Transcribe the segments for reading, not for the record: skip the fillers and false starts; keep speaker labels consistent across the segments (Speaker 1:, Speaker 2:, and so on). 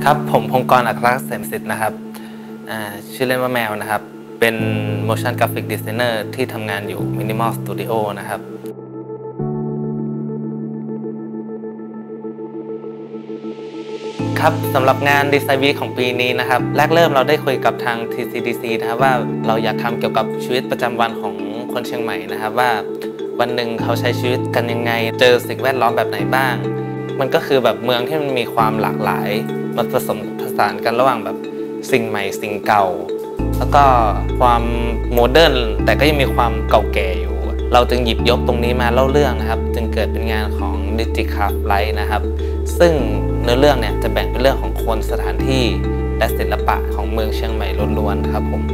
Speaker 1: ครับผมพงศ์กร อัครเสมสิทธิ์นะครับชื่อเล่นว่าแมวนะครับเป็น motion graphic designer ที่ทำงานอยู่ Minimal Studio นะครับครับสำหรับงาน Design Week ของปีนี้นะครับแรกเริ่มเราได้คุยกับทาง TCDC นะครับว่าเราอยากทำเกี่ยวกับชีวิตประจำวันของคนเชียงใหม่นะครับว่าวันหนึ่งเขาใช้ชีวิตกันยังไงเจอสิ่งแวดล้อมแบบไหนบ้างมันก็คือแบบเมืองที่มันมีความหลากหลายมันผสมผสานกันระหว่างแบบสิ่งใหม่สิ่งเก่าแล้วก็ความโมเดิร์นแต่ก็ยังมีความเก่าแก่อยู่เราจึงหยิบยกตรงนี้มาเล่าเรื่องนะครับจึงเกิดเป็นงานของ Digicraft Light นะครับซึ่งเนื้อเรื่องเนี่ยจะแบ่งเป็นเรื่องของคนสถานที่และศิลปะของเมืองเชียงใหม่ล้วนๆครับผม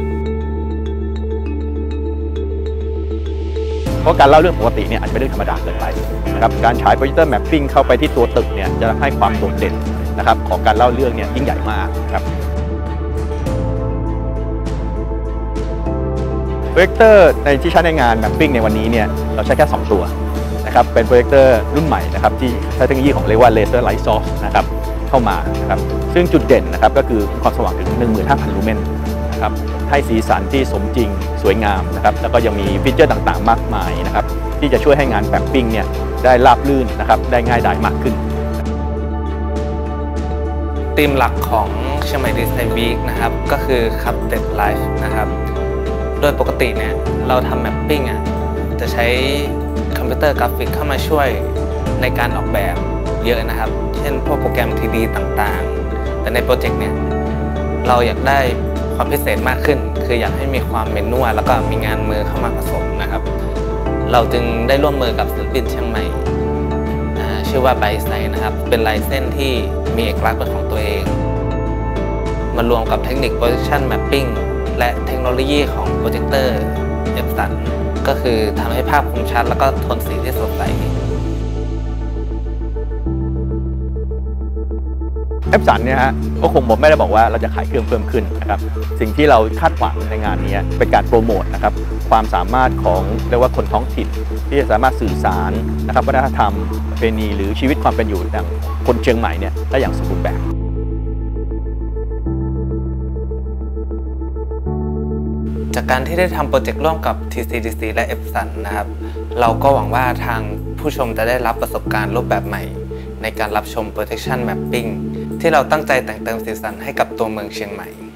Speaker 2: เพราะการเล่าเรื่องปกติเนี่ยอาจจะเป็นเรื่องธรรมดาเกินไปนะครับการฉายโปรเจคเตอร์แมปปิ้งเข้าไปที่ตัวตึกเนี่ยจะให้ความโดดเด่นนะครับของการเล่าเรื่องเนี่ยยิ่งใหญ่มากครับโปรเจคเตอร์ในที่ใช้ในงานแมปปิ้งในวันนี้เนี่ยเราใช้แค่2ตัวนะครับเป็นโปรเจคเตอร์รุ่นใหม่นะครับที่ใช้เทคโนโลยีของเรียกว่า Laser Light Source นะครับเข้ามานะครับซึ่งจุดเด่นนะครับก็คือความสว่างถึง 15,000 ลูเมนนะครับให้สีสันที่สมจริงสวยงามนะครับแล้วก็ยังมีฟีเจอร์ต่างๆมากมายนะครับที่จะช่วยให้งานแมปปิ้งเนี่ยได้ราบรื่นนะครับได้ง่ายดายมากขึ้น
Speaker 1: ธีมหลักของเชียงใหม่ Design Week นะครับก็คือ Crafted Life นะครับโดยปกติเนี่ยเราทำแมปปิ้งจะใช้คอมพิวเตอร์กราฟิกเข้ามาช่วยในการออกแบบเยอะนะครับเช่นพวกโปรแกรม 3D ต่างๆแต่ในโปรเจกต์เนี่ยเราอยากได้ความพิเศษมากขึ้นคืออยากให้มีความเมนนวลแล้วก็มีงานมือเข้ามาผสมนะครับเราจึงได้ร่วมมือกับศิลปินเชียงใหม่ชื่อว่าไบไซนะครับเป็นลายเส้นที่มีเอกลักษณ์เป็นของตัวเองมารวมกับเทคนิค Projection Mapping และเทคโนโลยีของโปรเจคเตอร์เอฟสันก็คือทำให้ภาพคมชัดแล้วก็โทนสีที่สดใส
Speaker 2: เอฟสันเนี่ยฮะก็คงไม่ได้บอกว่าเราจะขายเครื่องเพิ่มขึ้นนะครับสิ่งที่เราคาดหวังในงานนี้เป็นการโปรโมทนะครับความสามารถของเรียกว่าคนท้องถิ่นที่จะสามารถสื่อสารนะครับวัฒนธรรมประเพณีหรือชีวิตความเป็นอยู่ของคนเชียงใหม่เนี่ยได้อย่างสมบูรณ์แบบ
Speaker 1: จากการที่ได้ทำโปรเจกต์ร่วมกับ TCDC และ Epson นะครับเราก็หวังว่าทางผู้ชมจะได้รับประสบการณ์รูปแบบใหม่ในการรับชม Projection Mapping ที่เราตั้งใจแต่งเติมสีสันให้กับตัวเมืองเชียงใหม่